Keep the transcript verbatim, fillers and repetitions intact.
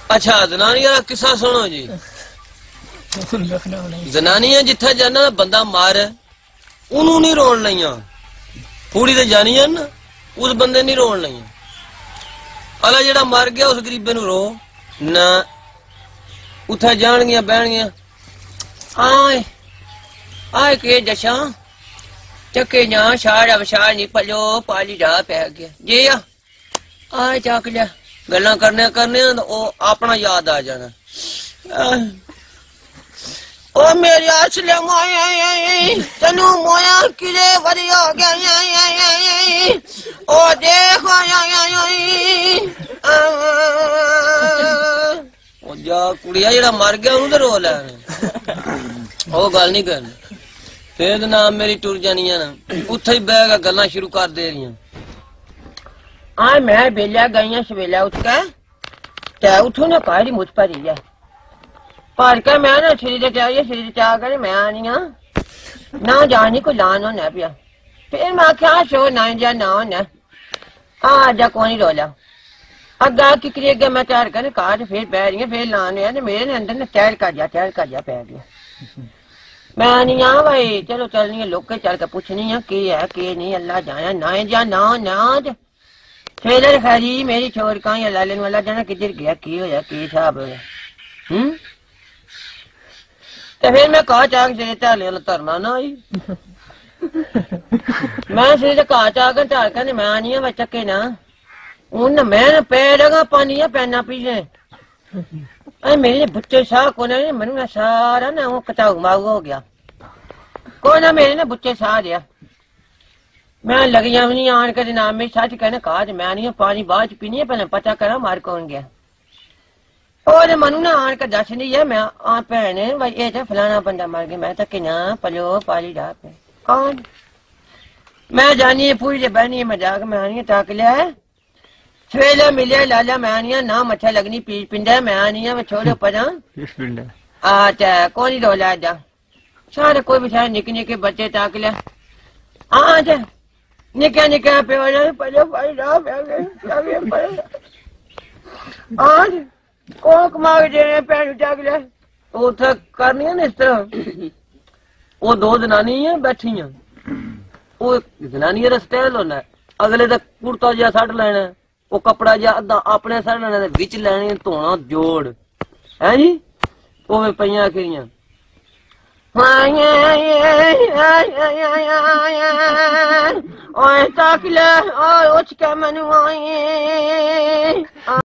अच्छा जनानियां दा किस्सा सुनो जी। जनानियां जिथे जाना बंदा मार उन्होंने नहीं रोन लइयां, पूरी तो जानियां ना उस बंदे नहीं रोन लइयां। अला जेड़ा मर गया उस गरीबे नू रो ना, उथे जाणगियां बहणगियां आए आए के जशा चके जा शाड़ अवशाड़ नहीं पलो पाली डा पै गया जे आ आए चक लिया गल्लां करने करने तो ओ अपना याद आ जाना। ओ मेरी असले मोया तनु मोया किले वरी हो गया ओ देखो ओ जा कुड़िया जेड़ा मर गया उन्हें तो रो लैने ओ गल नहीं करनी। फिर नाम मेरी टुर जानिया ना उथे ही बह के गल्लां शुरू कर दे रही। आए मैं बेलिया गई सवेला उठ के ते उठू ना पारी मुझ पर ही है पर के मैं ना शरीर चाहिए शरीर चाह कर मैं आनी हाँ ना जानी को लान होना पिया। फिर मैं क्या शो ना जा ना होना आ जा कौन ही रोला अगा की अगे मैं तैयार कर काट फिर पै रही फिर लाने है मेरे अंदर ना तैर कर जा तैर कर जा पै गया। मैं आनी हाँ भाई चलो चलनी है लोग चल के पूछनी है की है की नहीं अल्लाह जाना ना जा ना ना फिर खैरी मेरी छोर कहीं लालन वाला जाना किधर गया की होया की हिसाब होया। हम्म तो फिर मैं कहा चाक से ढाले धरना ना आई मैं सिर कहा चाक ढाल कर मैं आनी है चके ना उन मैं पैर पानी है पैना पीछे अरे मेरे बुच्चे साह को मनु सारा ना वो कटाऊ माऊ हो गया को ना मेरे ना बुच्चे साह दिया मैं लगी नहीं आन कर नाम में सच कहने कहा मैं नहीं पानी बाद पीनी है पहले पता करा मार कौन गया और मनु ना आन कर दस नहीं है मैं आ भैन भाई ये तो फलाना बंदा मर गया मैं तो किना पलो पाली डा पे कौन मैं जानी है पूरी जे बहनी मैं जाकर मैं आनी ताक लिया है सवेले मिले लाला मैं आनी ना मच्छा लगनी पी पिंडा मैं आनी है मैं छोड़ो परा अच्छा कौन ही रोला जा सारे कोई बेचारे निके निके बच्चे ताक लिया आज निका निका पे पलो पाली डा पे आज कोक मांग दे पैन जाग ले उठा करनी है ना इस तरह वो दो जनानी है बैठी हैं वो जनानी का स्टाइल होना अगले तक कुर्ता जहा सट लेना वो कपड़ा जहा अद्धा अपने सट लेना विच लेने धोना जोड़ है जी वो पईयां आखिरियां ओए ताक ले ओए उठ के मैनू आए